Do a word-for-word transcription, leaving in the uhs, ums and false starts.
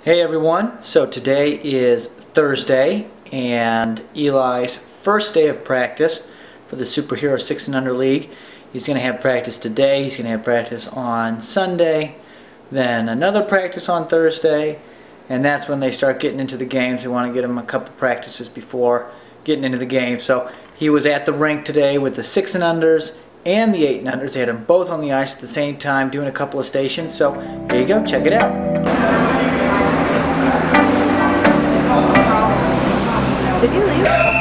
Hey everyone, so today is Thursday and Eli's first day of practice for the Superhero six and Under League. He's going to have practice today, he's going to have practice on Sunday, then another practice on Thursday, and that's when they start getting into the games. They want to get him a couple practices before getting into the game. So he was at the rink today with the six and Unders and the eight and Unders. They had them both on the ice at the same time doing a couple of stations. So here you go, check it out. Did you leave?